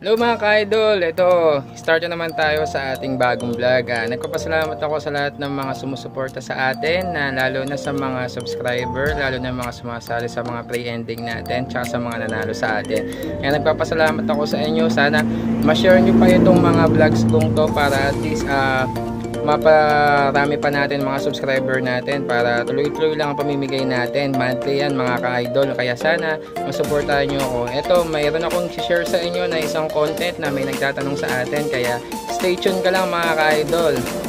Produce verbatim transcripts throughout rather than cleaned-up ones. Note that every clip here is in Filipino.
Hello mga ka-idol, ito, start na naman tayo sa ating bagong vlog. Ah, nagpapasalamat ako sa lahat ng mga sumusuporta sa atin, na lalo na sa mga subscriber, lalo na mga sumasali sa mga pre-ending natin, tsaka sa mga nanalo sa atin. Kaya nagpapasalamat ako sa inyo. Sana ma-share nyo pa itong mga vlogs kong to para at least uh, maparami pa natin mga subscriber natin, para tuloy-tuloy lang ang pamimigay natin. Monthly yan mga ka-idol, kaya sana masuportahan nyo ako. Ito, mayroon akong share sa inyo na isang content na may nagtatanong sa atin, kaya stay tuned ka lang mga ka-idol.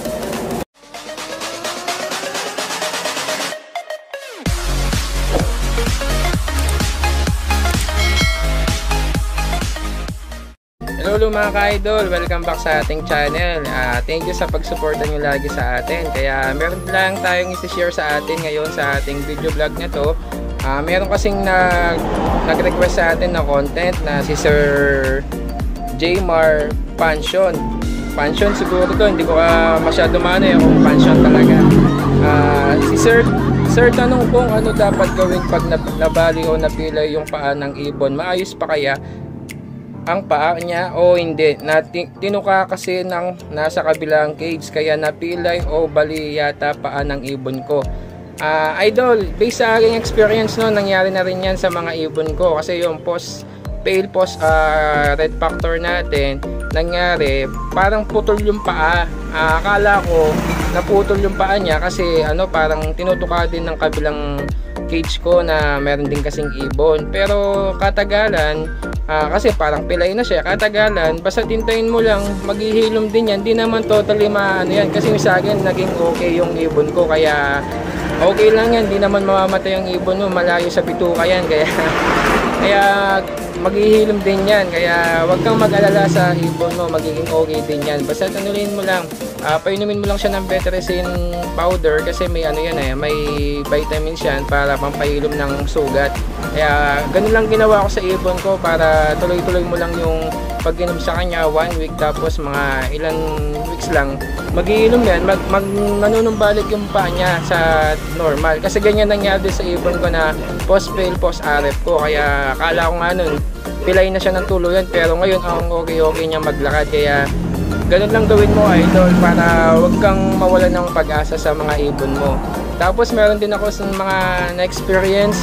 Hello mga ka-idol, welcome back sa ating channel. Uh, thank you sa pagsuporta nyo lagi sa atin. Kaya meron lang tayong isi-share sa atin ngayon sa ating video vlog na to. Uh, meron kasing nag, nag-request sa atin na content na si Sir Jaymar Pansion. Pansion siguro to, hindi ko uh, masyado mano eh kung Pansion talaga. Uh, si Sir Sir, tanong kung ano dapat gawin pag nabali o napilay yung paa ng ibon. Maayos pa kaya ang paa niya o hindi? Na tinuka kasi ng nasa kabilang cage, kaya napilay o bali yata paa ng ibon ko. Uh, idol, based sa aking experience no, nangyari na rin yan sa mga ibon ko. Kasi yung post pale post uh, red factor natin, nangyari parang putol yung paa. Uh, akala ko naputol yung paa niya kasi ano, parang tinutuka din ng kabilang cage ko na meron din kasing ibon. Pero katagalan, uh, kasi parang pilay na siya, katagalan basta tintayin mo lang, maghihilom din yan. Di naman totally maano yan, kasi sa akin naging okay yung ibon ko, kaya okay lang yan. Di naman mamamatay yung ibon mo, malayo sa bituka yan, kaya kaya maghihilom din yan. Kaya wag kang mag-alala sa ibon mo, magiging okay din yan. Basta tanunin mo lang, uh, painumin mo lang siya ng Betracin powder, kasi may ano yan eh, may vitamins yan para pampahilom ng sugat. Kaya ganun lang ginawa ko sa ibon ko, para tuloy-tuloy mo lang yung pag-inom sa kanya, one week, tapos mga ilang weeks lang mag-iinom yan, mag, mag nanunumbalik yung paa niya sa normal. Kasi ganyan nangyari sa ibon ko na post-fail, post-R F ko. Kaya akala ko nga nun, pilay na siya ng tuluyan, pero ngayon ang okay-okay niya maglakad. Kaya ganun lang gawin mo idol, para wag kang mawala ng pag-asa sa mga ibon mo. Tapos meron din ako sa mga na-experience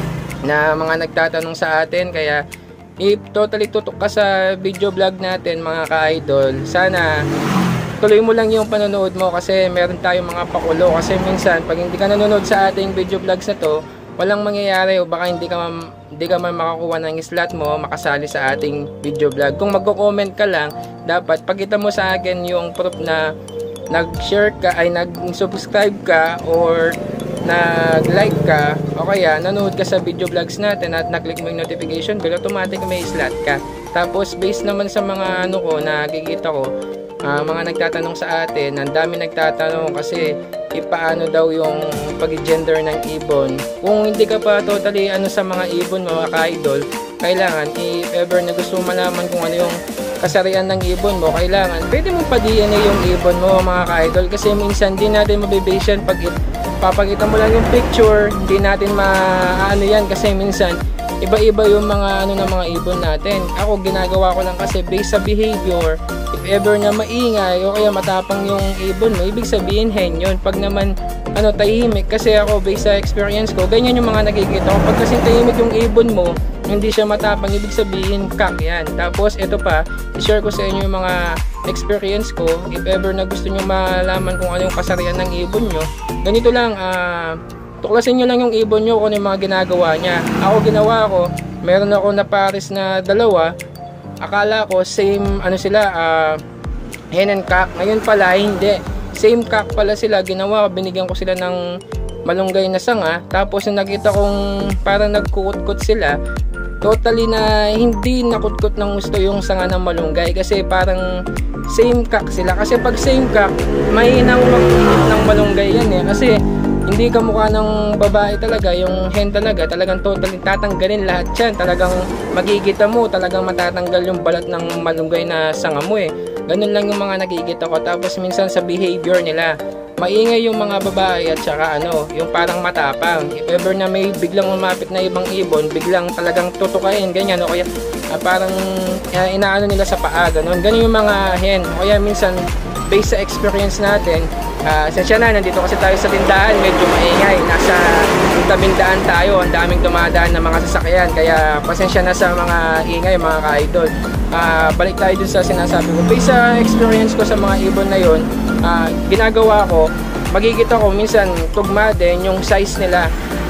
na mga nagtatanong sa atin, kaya if totally tutok ka sa video vlog natin mga ka-idol, sana tuloy mo lang yung panonood mo, kasi meron tayong mga pakulo. Kasi minsan pag hindi ka nanonood sa ating video vlogs na to, walang mangyayari, o baka hindi ka man, hindi ka man makakuha ng slot mo makasali sa ating video vlog. Kung magko-comment ka lang, dapat pakita mo sa akin yung proof na nag-share ka, ay nag-subscribe ka, or nag-like ka, o kaya nanood ka sa video vlogs natin at na-click mo yung notification bell, automatic may slot ka. Tapos based naman sa mga ano ko, nakikita ko, uh, mga nagtatanong sa atin, ang dami nagtatanong kasi ipaano daw yung pag-gender ng ibon. Kung hindi ka pa totally ano sa mga ibon mga ka-idol, kailangan if ever na gusto malaman kung ano yung kasarian ng ibon mo, kailangan pwede mo pa D N A yung ibon mo mga ka-idol. Kasi minsan di natin mabibase yan pag papakita mo lang yung picture, hindi natin maano yan, kasi minsan iba-iba yung mga ano ng mga ibon natin. Ako ginagawa ko lang kasi based sa behavior. If ever na maingay o kaya matapang yung ibon mo, ibig sabihin hen yun. Pag naman ano tahimik, kasi ako based sa experience ko, ganyan yung mga nakikita ko. Pag kasi tahimik yung ibon mo, hindi siya matapang, ibig sabihin kak yan. Tapos ito pa, i-share ko sa inyo yung mga experience ko. If ever na gusto nyo malaman kung ano yung kasarian ng ibon nyo, ganito lang, ah uh, tuklasin nyo lang yung ibon nyo kung ano yung mga ginagawa niya. Ako ginawa ko, meron ako na pares na dalawa, akala ko same ano sila, uh, hen and cock. Ngayon pala hindi, same cock pala sila. Ginawa ko, binigyan ko sila ng malunggay na sanga, tapos yung nakita kong parang nagkukut-kut sila, totally na hindi nakutkot ng gusto yung sanga ng malunggay, kasi parang same cock sila. Kasi pag same cock, mahinang mag-init ng malunggay yan eh, kasi hindi ka mukha ng babae talaga, yung hen talaga, talagang totally tatanggalin lahat yan. Talagang magigita mo, talagang matatanggal yung balat ng malunggay na sanga mo eh. Ganun lang yung mga nakikita ko. Tapos minsan sa behavior nila, maingay yung mga babae at saka ano, yung parang matapang. If ever na may biglang umapit na ibang ibon, biglang talagang tutukain, ganyan, o kaya uh, parang uh, inaano nila sa paa, ganun. Ganun yung mga hen. O kaya minsan, based sa experience natin, Uh, sensya na, nandito kasi tayo sa tindahan, medyo maingay, nasa tabing daan tayo, ang daming dumadaan ng mga sasakyan, kaya pasensya na sa mga ingay, mga ka-idol. Uh, balik tayo dun sa sinasabi ko, based sa experience ko sa mga ibon na yun, uh, ginagawa ko, magigita ko minsan tugma din yung size nila.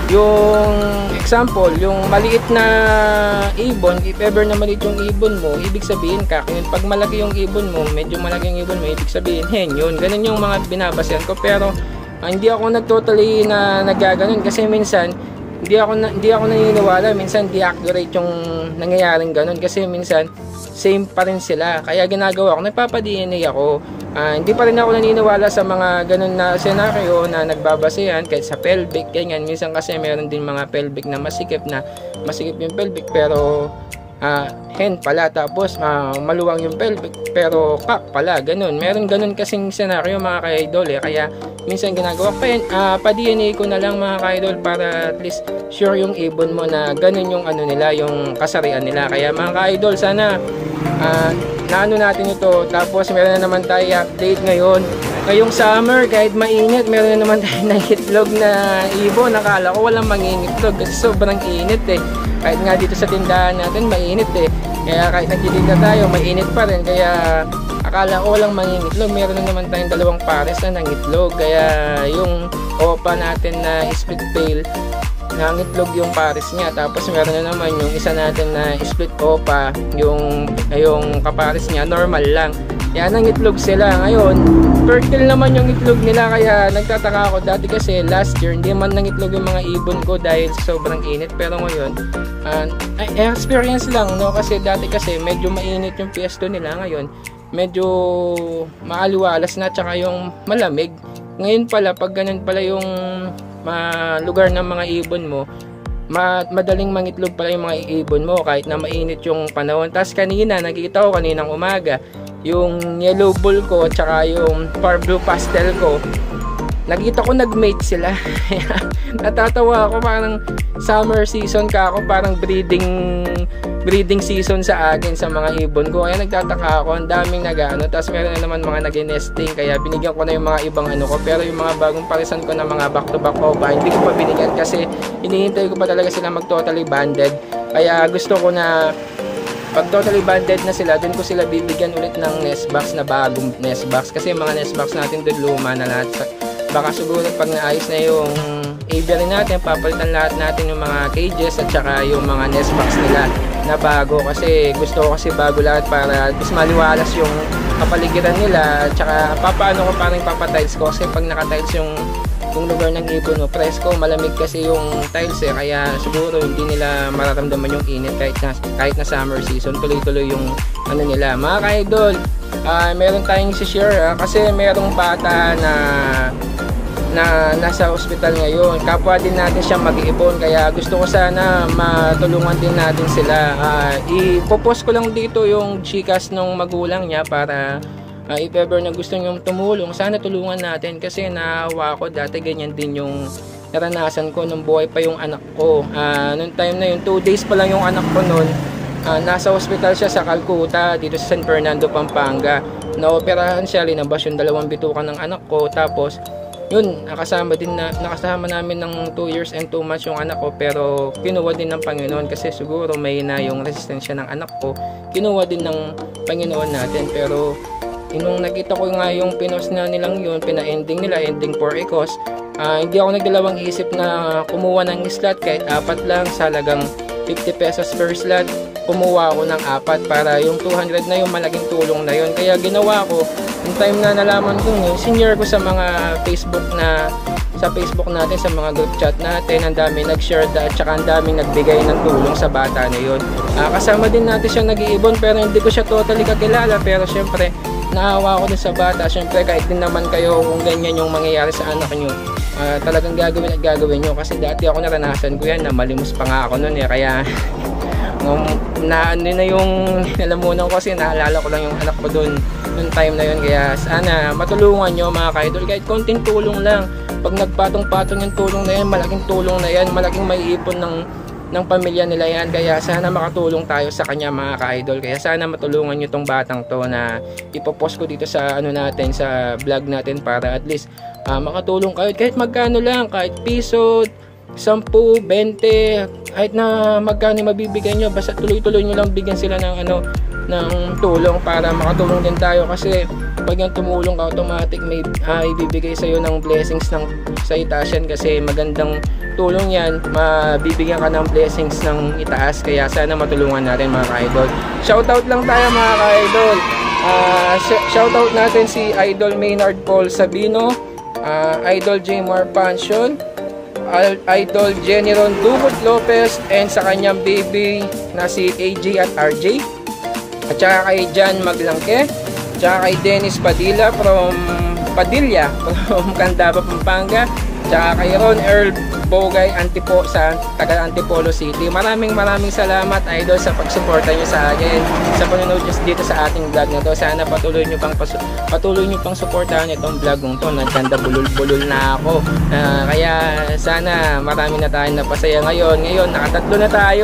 Yung example, yung maliit na ibon, if ever na maliit yung ibon mo, ibig sabihin kak yun. Pag malaki yung ibon mo, medyo malaki yung ibon mo, ibig sabihin hen yun. Ganun yung mga binabasehan ko. Pero uh, hindi ako nagtotally na nagaganon kasi minsan hindi ako na, hindi ako naniniwala, minsan di accurate yung nangyayaring ganun kasi minsan same pa rin sila. Kaya ginagawa ko, nagpapa-D N A ako. Uh, hindi pa rin ako naniniwala sa mga ganun na senaryo na nagbabasehan kahit sa pelvic, ganyan. Minsan kasi meron din mga pelvic na masikip na masikip yung pelvic pero uh, hen pala, tapos uh, maluwang yung pelvic pero kak pala, ganun. Meron ganun kasing senaryo mga ka-idol eh. Kaya minsan ginagawa pa, uh, pa-D N A ko na lang mga ka-idol para at least sure yung ibon mo na ganun yung ano nila, yung kasarian nila. Kaya mga ka-idol, sana uh, naano natin ito. Tapos meron na naman tayo update ngayon. Ngayong summer, kahit mainit, meron na naman tayo ng itlog na ibon. Nakala ko walang mangingitlog kasi sobrang init eh. Kahit nga dito sa tindahan natin, mainit eh. Kaya kahit nagtitinda tayo, mainit pa rin. Kaya akala ko walang mangingitlog. Meron na naman tayong dalawang pares na ng itlog. Kaya yung opa natin na split tail, nangitlog yung pares niya. Tapos meron na naman yung isa natin na split opa, yung, yung kapares niya, normal lang. Yan, nangitlog sila. Ngayon, fertile naman yung itlog nila, kaya nagtataka ako. Dati kasi last year, hindi man nangitlog yung mga ibon ko dahil sa sobrang init. Pero ngayon, uh, experience lang, no? Kasi dati kasi medyo mainit yung pwesto nila. Ngayon, medyo maaliwalas na, tsaka yung malamig. Ngayon pala, pag ganun pala yung ma lugar ng mga ibon mo, ma madaling mangitlog pala yung mga ibon mo kahit na mainit yung panahon. Tapos kanina, nakikita ko kaninang umaga, yung yellow bull ko at saka yung far blue pastel ko, nakita ko nagmate sila. Natatawa ako, parang summer season ka ako, parang breeding breeding season sa akin sa mga ibon ko. Kaya nagtataka ako, ang daming nag-ano. Tapos meron na naman mga nag-nesting, kaya binigyan ko na yung mga ibang ano ko. Pero yung mga bagong parisan ko na mga back to back opa, hindi ko pa binigyan kasi hinihintay ko pa talaga sila mag totally banded. Kaya gusto ko na pag totally banded na sila, dun ko sila bibigyan ulit ng nest box na bagong nest box. Kasi yung mga nest box natin dun luma na lahat. Baka siguro pag naayos na yung aviary natin, papalitan lahat natin yung mga cages at saka yung mga nest box nila na bago. Kasi gusto ko kasi bago lahat para mas maliwalas yung kapaligiran nila. At saka papaano ko, parang papatiles ko kasi pag nakatiles yung yung lugar ng ibon mo, presko, malamig kasi yung tiles eh, kaya siguro hindi nila mararamdaman yung init kahit na, kahit na summer season. Tuloy-tuloy yung ano nila. Mga ka-idol, uh, meron tayong i-share uh, kasi merong bata na na nasa ospital ngayon. Kapwa din natin siya mag-iipon, kaya gusto ko sana matulungan din natin sila. Uh, ipopost ko lang dito yung Gcash ng magulang niya para Uh, if ever na gusto nyo tumulong, sana tulungan natin kasi naawa ko dati ganyan din yung naranasan ko nung buhay pa yung anak ko. Uh, nung time na yun, two days pa lang yung anak ko nun, uh, nasa hospital siya sa Calcutta, dito sa San Fernando, Pampanga. Naoperahan siya, linabas yung dalawang bitukan ng anak ko. Tapos yun, nakasama din na, nakasama namin ng two years and two months yung anak ko, pero kinuha din ng Panginoon kasi siguro may na yung resistensya ng anak ko, kinuha din ng Panginoon natin. Pero nung nakita ko nga yung pinos na nilang yun, pina-ending nila, ending for a cause, uh, hindi ako nagdalawang isip na kumuha ng slot kahit apat lang, sa halagang fifty pesos per slot. Kumuha ako ng apat para yung two hundred na yung malaking tulong na yun. Kaya ginawa ko, yung time na nalaman ko yun, senior ko sa mga Facebook na sa Facebook natin, sa mga group chat natin, ang dami nag-share at saka ang daming nagbigay ng tulong sa bata na yun. Uh, kasama din natin siya nag-iibon, pero hindi ko siya totally kakilala, pero syempre naawa ko din sa bata. Syempre kahit din naman kayo kung ganyan yung mangyayari sa anak nyo, uh, talagang gagawin at gagawin nyo, kasi dati ako naranasan ko yan, na malimos pa nga ako nun eh, kaya Um, na ano na yung nalamunan ko kasi naalala ko lang yung anak ko doon noong time na yun. Kaya sana matulungan nyo mga ka-idol, kahit konting tulong lang. Pag nagpatong-patong yung tulong na yan, malaking tulong na yan, malaking maiipon ng ng pamilya nila yan. Kaya sana makatulong tayo sa kanya mga ka-idol. Kaya sana matulungan nyo tong batang to na ipopost ko dito sa ano natin, sa vlog natin, para at least uh, makatulong kayo kahit magkano lang, kahit piso, sampu, bente, kahit na magkano mabibigay nyo, basta tuloy-tuloy nyo lang bigyan sila ng ano, ng tulong para makatulong din tayo. Kasi pag yung tumulong ka, automatic may uh, ibibigay sa'yo ng blessings ng sa itaas yan, kasi magandang tulong yan, mabibigyan ka ng blessings ng itaas. Kaya sana matulungan natin mga ka-idol. Shoutout lang tayo mga ka-idol. Uh, shoutout natin si Idol Maynard Paul Sabino, uh, Idol Jmar Pansion, Idol Jenny-Ron Dugot Lopez, and sa kanyang baby na si A J at R J, at saka kay Jan Maglangke, at saka kay Dennis Padilla from Padilla from Candaba, Pampanga, at saka kay Ron Earl Bogay Antipo sa taga Antipolo City. Maraming maraming salamat idol sa pagsuporta nyo sa akin, sa panonood nyo dito sa ating vlog na to. Sana patuloy nyo pang patuloy nyo pang suportahan itong vlog ng to. Nagkanda bulol-bulol na ako. Uh, kaya sana marami na tayo napasaya ngayon. Ngayon nakatatlo na tayo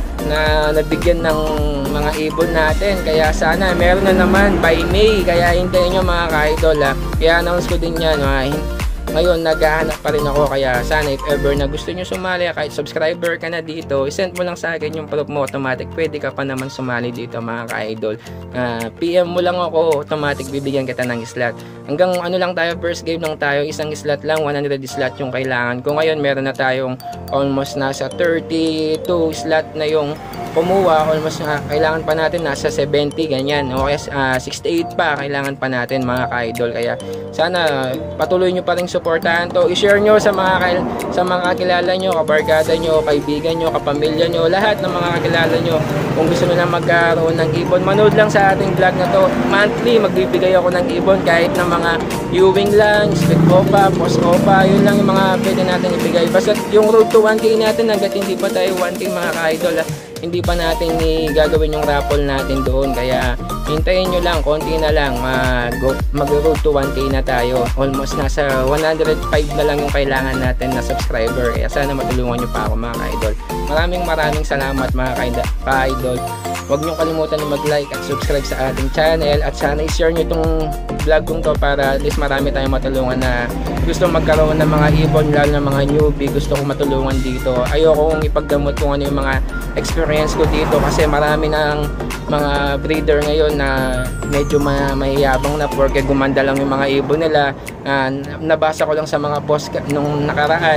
na nabigyan ng mga ibon natin. Kaya sana meron na naman by May. Kaya hintayin nyo mga ka-idol ha. Kaya announce ko din yan ha. Ngayon naghahanap pa rin ako, kaya sana if ever na gusto nyo sumali, kahit subscriber ka na dito, isend mo lang sa akin yung proof mo, automatic pwede ka pa naman sumali dito mga ka-idol. uh, P M mo lang ako, automatic bibigyan kita ng slot. Hanggang ano lang tayo, first game lang tayo, isang slot lang, one hundred slot yung kailangan ko. Ngayon meron na tayong almost nasa thirty-two slot na yung kumuha, almost uh, kailangan pa natin nasa seventy ganyan, okay, uh, sixty-eight pa kailangan pa natin mga ka-idol. Kaya sana patuloy nyo pa rin suportahan to, i-share nyo sa mga sa mga kakilala nyo, kabarkada nyo, kaibigan nyo, kapamilya nyo, lahat ng mga kakilala nyo. Kung gusto nyo na magkaroon ng ibon, manood lang sa ating vlog na to. Monthly magbibigay ako ng ibon, kahit ng mga viewing lang, split opa, post opa, yun lang yung mga pwede natin ibigay. Basta yung road to one K natin, hanggat hindi pa tayo one K mga ka-idol, hindi pa natin gagawin yung raffle natin doon. Kaya hintayin nyo lang, konti na lang, mag-road to one K na tayo. Almost nasa one hundred five na lang yung kailangan natin na subscriber. Kaya sana matulungan nyo pa ako mga ka-idol. Maraming maraming salamat mga ka-idol. Huwag nyo kalimutan na mag-like at subscribe sa ating channel, at sana i-share nyo itong vlog kong to para at least marami tayong matulungan na gusto magkaroon ng mga ibon, lalo ng mga newbie. Gusto ko matulungan dito. Ayoko kong ipagdamot kung ano yung mga experience ko dito, kasi marami ng mga breeder ngayon na medyo mayayabang na porque gumanda lang yung mga ibon nila. Uh, nabasa ko lang sa mga post nung nakaraan,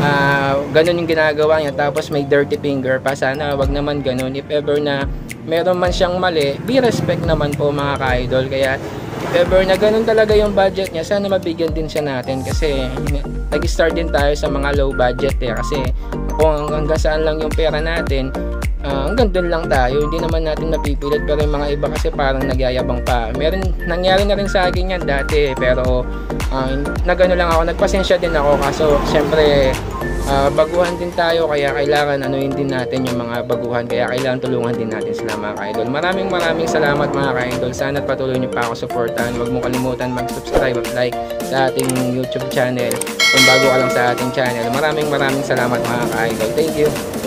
uh, ganun yung ginagawa niya, tapos may dirty finger pa. Sana wag naman ganun. If ever na meron man siyang mali, be respect naman po mga ka-idol. Kaya if ever na ganun talaga yung budget niya, sana mabigyan din siya natin, kasi nag-start din tayo sa mga low budget eh. Kasi kung hanggang saan lang yung pera natin, Uh, hanggang doon lang tayo, hindi naman natin napipilit. Pero yung mga iba kasi parang nagyayabang pa. Meron, nangyari na rin sa akin yan dati, pero uh, nagano lang ako, nagpasensya din ako. Kaso syempre uh, baguhan din tayo, kaya kailangan anuin din natin yung mga baguhan. Kaya kailangan tulungan din natin sila mga ka-idol. Maraming maraming salamat mga ka-idol. Sana patuloy niyo pa ako supportan. Huwag mo kalimutan mag-subscribe at like sa ating YouTube channel kung bago ka lang sa ating channel. Maraming maraming salamat mga ka-idol. Thank you.